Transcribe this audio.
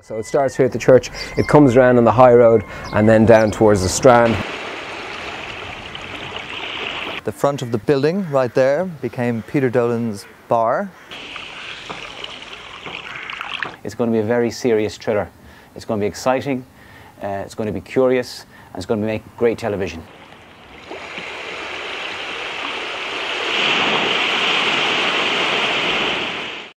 So it starts here at the church, it comes around on the high road and then down towards the Strand. The front of the building right there became Peter Dolan's bar. It's going to be a very serious thriller. It's going to be exciting, it's going to be curious, and it's going to make great television.